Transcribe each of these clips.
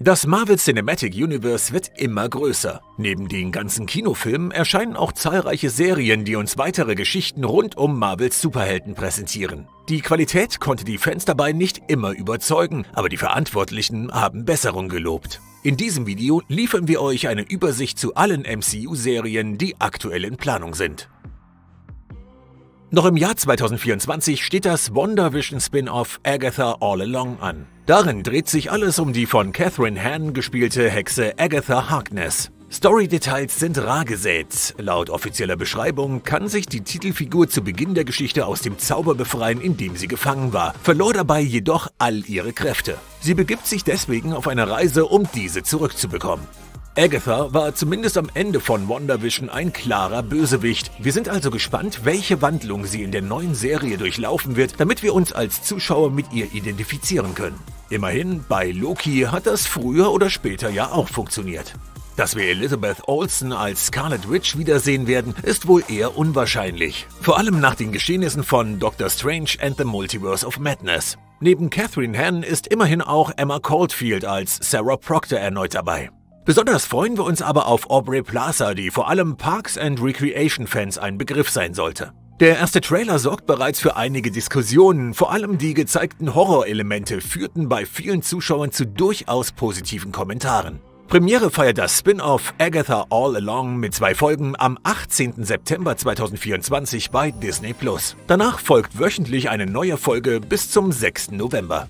Das Marvel Cinematic Universe wird immer größer. Neben den ganzen Kinofilmen erscheinen auch zahlreiche Serien, die uns weitere Geschichten rund um Marvels Superhelden präsentieren. Die Qualität konnte die Fans dabei nicht immer überzeugen, aber die Verantwortlichen haben Besserung gelobt. In diesem Video liefern wir euch eine Übersicht zu allen MCU-Serien, die aktuell in Planung sind. Noch im Jahr 2024 steht das WandaVision-Spin-Off Agatha All Along an. Darin dreht sich alles um die von Catherine Hahn gespielte Hexe Agatha Harkness. Story-Details sind rar gesät. Laut offizieller Beschreibung kann sich die Titelfigur zu Beginn der Geschichte aus dem Zauber befreien, in dem sie gefangen war, verlor dabei jedoch all ihre Kräfte. Sie begibt sich deswegen auf eine Reise, um diese zurückzubekommen. Agatha war zumindest am Ende von WandaVision ein klarer Bösewicht. Wir sind also gespannt, welche Wandlung sie in der neuen Serie durchlaufen wird, damit wir uns als Zuschauer mit ihr identifizieren können. Immerhin, bei Loki hat das früher oder später ja auch funktioniert. Dass wir Elizabeth Olsen als Scarlet Witch wiedersehen werden, ist wohl eher unwahrscheinlich. Vor allem nach den Geschehnissen von Doctor Strange and the Multiverse of Madness. Neben Catherine Hahn ist immerhin auch Emma Caulfield als Sarah Proctor erneut dabei. Besonders freuen wir uns aber auf Aubrey Plaza, die vor allem Parks and Recreation-Fans ein Begriff sein sollte. Der erste Trailer sorgt bereits für einige Diskussionen, vor allem die gezeigten Horrorelemente führten bei vielen Zuschauern zu durchaus positiven Kommentaren. Premiere feiert das Spin-Off Agatha All Along mit 2 Folgen am 18. September 2024 bei Disney+. Danach folgt wöchentlich eine neue Folge bis zum 6. November.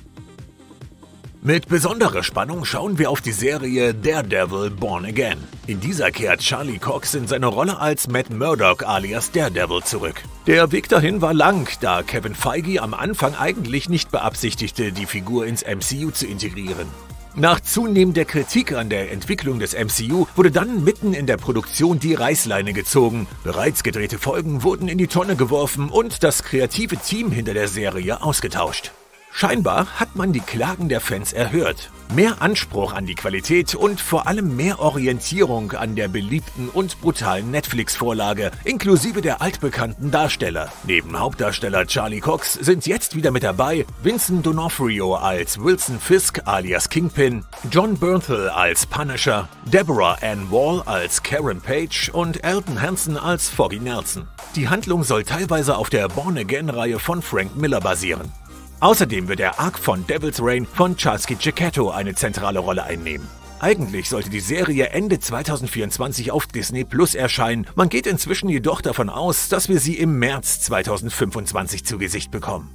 Mit besonderer Spannung schauen wir auf die Serie Daredevil Born Again. In dieser kehrt Charlie Cox in seine Rolle als Matt Murdock alias Daredevil zurück. Der Weg dahin war lang, da Kevin Feige am Anfang eigentlich nicht beabsichtigte, die Figur ins MCU zu integrieren. Nach zunehmender Kritik an der Entwicklung des MCU wurde dann mitten in der Produktion die Reißleine gezogen. Bereits gedrehte Folgen wurden in die Tonne geworfen und das kreative Team hinter der Serie ausgetauscht. Scheinbar hat man die Klagen der Fans erhört. Mehr Anspruch an die Qualität und vor allem mehr Orientierung an der beliebten und brutalen Netflix-Vorlage, inklusive der altbekannten Darsteller. Neben Hauptdarsteller Charlie Cox sind jetzt wieder mit dabei Vincent D'Onofrio als Wilson Fisk alias Kingpin, John Bernthal als Punisher, Deborah Ann Wall als Karen Page und Elton Hansen als Foggy Nelson. Die Handlung soll teilweise auf der Born-Again-Reihe von Frank Miller basieren. Außerdem wird der Arc von Devil's Reign von Charles Giacchetto eine zentrale Rolle einnehmen. Eigentlich sollte die Serie Ende 2024 auf Disney Plus erscheinen, man geht inzwischen jedoch davon aus, dass wir sie im März 2025 zu Gesicht bekommen.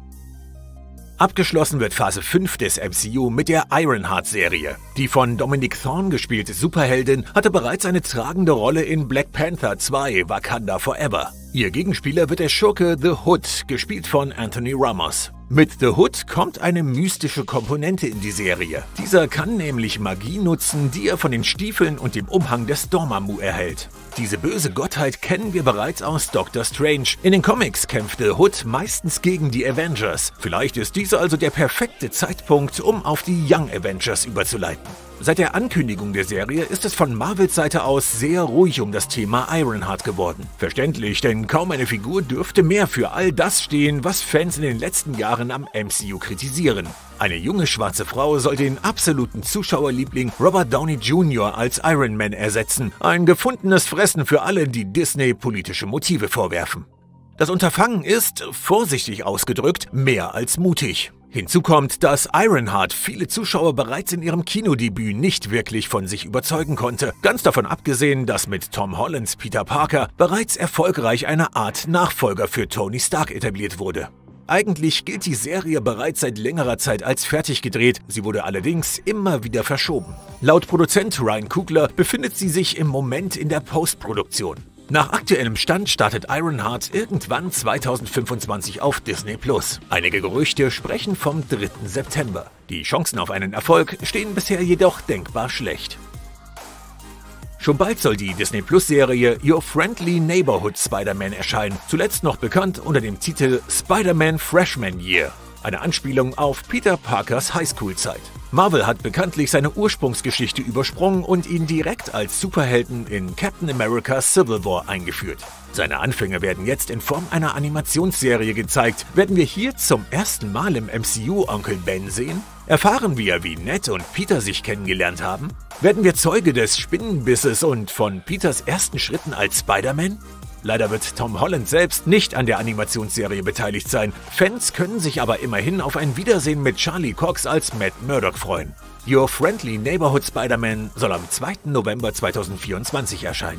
Abgeschlossen wird Phase 5 des MCU mit der Ironheart-Serie. Die von Dominic Thorne gespielte Superheldin hatte bereits eine tragende Rolle in Black Panther 2 Wakanda Forever. Ihr Gegenspieler wird der Schurke The Hood, gespielt von Anthony Ramos. Mit The Hood kommt eine mystische Komponente in die Serie. Dieser kann nämlich Magie nutzen, die er von den Stiefeln und dem Umhang des Dormammu erhält. Diese böse Gottheit kennen wir bereits aus Doctor Strange. In den Comics kämpft The Hood meistens gegen die Avengers. Vielleicht ist dieser also der perfekte Zeitpunkt, um auf die Young Avengers überzuleiten. Seit der Ankündigung der Serie ist es von Marvels Seite aus sehr ruhig um das Thema Ironheart geworden. Verständlich, denn kaum eine Figur dürfte mehr für all das stehen, was Fans in den letzten Jahren am MCU kritisieren. Eine junge schwarze Frau soll den absoluten Zuschauerliebling Robert Downey Jr. als Iron Man ersetzen. Ein gefundenes Fressen für alle, die Disney politische Motive vorwerfen. Das Unterfangen ist, vorsichtig ausgedrückt, mehr als mutig. Hinzu kommt, dass Ironheart viele Zuschauer bereits in ihrem Kinodebüt nicht wirklich von sich überzeugen konnte. Ganz davon abgesehen, dass mit Tom Hollands Peter Parker bereits erfolgreich eine Art Nachfolger für Tony Stark etabliert wurde. Eigentlich gilt die Serie bereits seit längerer Zeit als fertig gedreht, sie wurde allerdings immer wieder verschoben. Laut Produzent Ryan Coogler befindet sie sich im Moment in der Postproduktion. Nach aktuellem Stand startet Ironheart irgendwann 2025 auf Disney+. Einige Gerüchte sprechen vom 3. September. Die Chancen auf einen Erfolg stehen bisher jedoch denkbar schlecht. Schon bald soll die Disney+-Serie Your Friendly Neighborhood Spider-Man erscheinen, zuletzt noch bekannt unter dem Titel Spider-Man Freshman Year. eine Anspielung auf Peter Parkers Highschool-Zeit. Marvel hat bekanntlich seine Ursprungsgeschichte übersprungen und ihn direkt als Superhelden in Captain America Civil War eingeführt. Seine Anfänge werden jetzt in Form einer Animationsserie gezeigt. Werden wir hier zum ersten Mal im MCU Onkel Ben sehen? Erfahren wir, wie Ned und Peter sich kennengelernt haben? Werden wir Zeuge des Spinnenbisses und von Peters ersten Schritten als Spider-Man? Leider wird Tom Holland selbst nicht an der Animationsserie beteiligt sein. Fans können sich aber immerhin auf ein Wiedersehen mit Charlie Cox als Matt Murdock freuen. Your Friendly Neighborhood Spider-Man soll am 2. November 2024 erscheinen.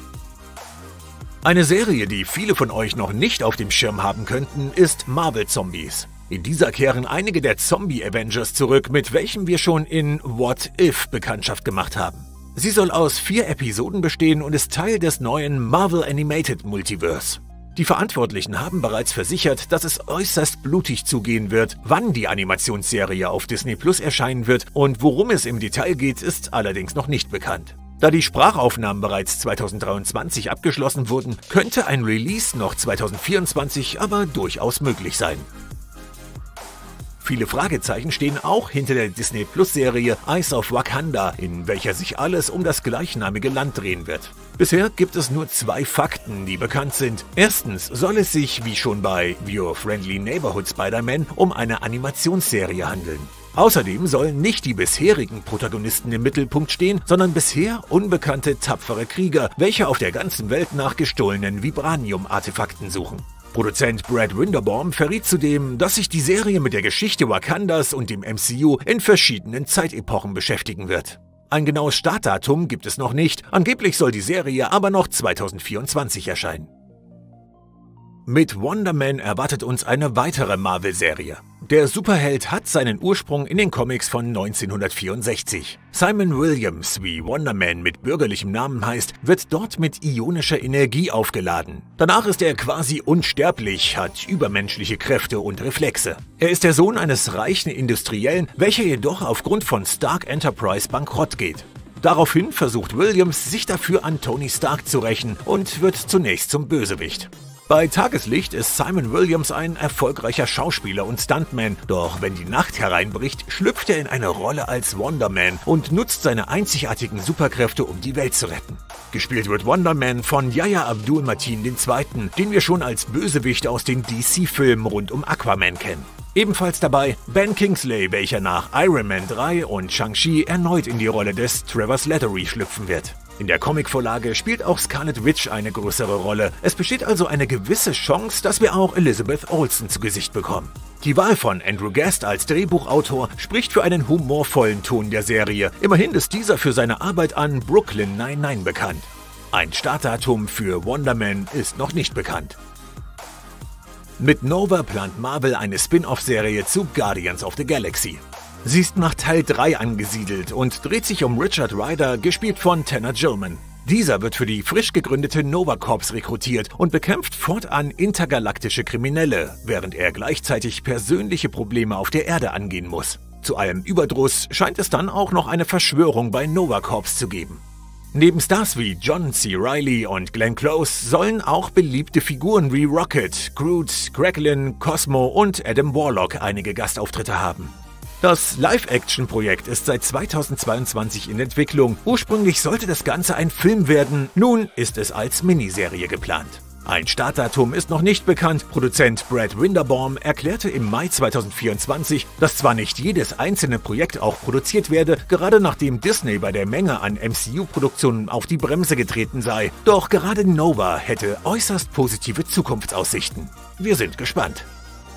Eine Serie, die viele von euch noch nicht auf dem Schirm haben könnten, ist Marvel Zombies. In dieser kehren einige der Zombie-Avengers zurück, mit welchem wir schon in What If Bekanntschaft gemacht haben. Sie soll aus 4 Episoden bestehen und ist Teil des neuen Marvel Animated Multiverse. Die Verantwortlichen haben bereits versichert, dass es äußerst blutig zugehen wird. Wann die Animationsserie auf Disney Plus erscheinen wird und worum es im Detail geht, ist allerdings noch nicht bekannt. Da die Sprachaufnahmen bereits 2023 abgeschlossen wurden, könnte ein Release noch 2024 aber durchaus möglich sein. Viele Fragezeichen stehen auch hinter der Disney-Plus-Serie Eyes of Wakanda, in welcher sich alles um das gleichnamige Land drehen wird. Bisher gibt es nur 2 Fakten, die bekannt sind. Erstens soll es sich, wie schon bei Your Friendly Neighborhood Spider-Man, um eine Animationsserie handeln. Außerdem sollen nicht die bisherigen Protagonisten im Mittelpunkt stehen, sondern bisher unbekannte tapfere Krieger, welche auf der ganzen Welt nach gestohlenen Vibranium-Artefakten suchen. Produzent Brad Winderbaum verriet zudem, dass sich die Serie mit der Geschichte Wakandas und dem MCU in verschiedenen Zeitepochen beschäftigen wird. Ein genaues Startdatum gibt es noch nicht, angeblich soll die Serie aber noch 2024 erscheinen. Mit Wonder Man erwartet uns eine weitere Marvel-Serie. Der Superheld hat seinen Ursprung in den Comics von 1964. Simon Williams, wie Wonder Man mit bürgerlichem Namen heißt, wird dort mit ionischer Energie aufgeladen. Danach ist er quasi unsterblich, hat übermenschliche Kräfte und Reflexe. Er ist der Sohn eines reichen Industriellen, welcher jedoch aufgrund von Stark Enterprise bankrott geht. Daraufhin versucht Williams, sich dafür an Tony Stark zu rächen und wird zunächst zum Bösewicht. Bei Tageslicht ist Simon Williams ein erfolgreicher Schauspieler und Stuntman, doch wenn die Nacht hereinbricht, schlüpft er in eine Rolle als Wonder Man und nutzt seine einzigartigen Superkräfte, um die Welt zu retten. Gespielt wird Wonder Man von Yahya Abdul-Mateen II., den wir schon als Bösewicht aus den DC-Filmen rund um Aquaman kennen. Ebenfalls dabei Ben Kingsley, welcher nach Iron Man 3 und Shang-Chi erneut in die Rolle des Trevor Slattery schlüpfen wird. In der Comicvorlage spielt auch Scarlet Witch eine größere Rolle. Es besteht also eine gewisse Chance, dass wir auch Elizabeth Olsen zu Gesicht bekommen. Die Wahl von Andrew Guest als Drehbuchautor spricht für einen humorvollen Ton der Serie. Immerhin ist dieser für seine Arbeit an Brooklyn Nine-Nine bekannt. Ein Startdatum für Wonder Man ist noch nicht bekannt. Mit Nova plant Marvel eine Spin-off-Serie zu Guardians of the Galaxy. Sie ist nach Teil 3 angesiedelt und dreht sich um Richard Rider, gespielt von Tanner Gilman. Dieser wird für die frisch gegründete Nova Corps rekrutiert und bekämpft fortan intergalaktische Kriminelle, während er gleichzeitig persönliche Probleme auf der Erde angehen muss. Zu allem Überdruss scheint es dann auch noch eine Verschwörung bei Nova Corps zu geben. Neben Stars wie John C. Reilly und Glenn Close sollen auch beliebte Figuren wie Rocket, Groot, Kraglin, Cosmo und Adam Warlock einige Gastauftritte haben. Das Live-Action-Projekt ist seit 2022 in Entwicklung. Ursprünglich sollte das Ganze ein Film werden, nun ist es als Miniserie geplant. Ein Startdatum ist noch nicht bekannt. Produzent Brad Winderbaum erklärte im Mai 2024, dass zwar nicht jedes einzelne Projekt auch produziert werde, gerade nachdem Disney bei der Menge an MCU-Produktionen auf die Bremse getreten sei. Doch gerade Nova hätte äußerst positive Zukunftsaussichten. Wir sind gespannt.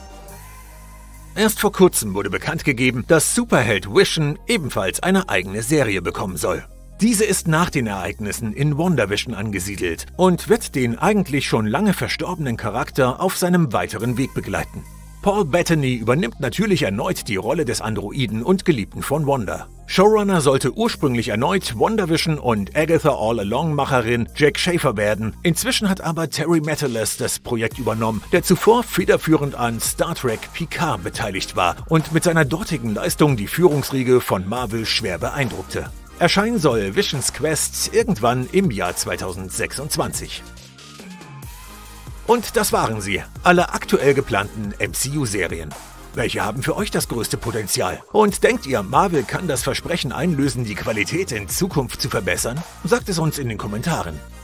Erst vor kurzem wurde bekannt gegeben, dass Superheld Vision ebenfalls eine eigene Serie bekommen soll. Diese ist nach den Ereignissen in WandaVision angesiedelt und wird den eigentlich schon lange verstorbenen Charakter auf seinem weiteren Weg begleiten. Paul Bettany übernimmt natürlich erneut die Rolle des Androiden und Geliebten von Wanda. Showrunner sollte ursprünglich erneut WandaVision und Agatha All-Along-Macherin Jack Schaefer werden. Inzwischen hat aber Terry Matalas das Projekt übernommen, der zuvor federführend an Star Trek Picard beteiligt war und mit seiner dortigen Leistung die Führungsriege von Marvel schwer beeindruckte. Erscheinen soll Visions Quest irgendwann im Jahr 2026. Und das waren sie, alle aktuell geplanten MCU-Serien. Welche haben für euch das größte Potenzial? Und denkt ihr, Marvel kann das Versprechen einlösen, die Qualität in Zukunft zu verbessern? Sagt es uns in den Kommentaren.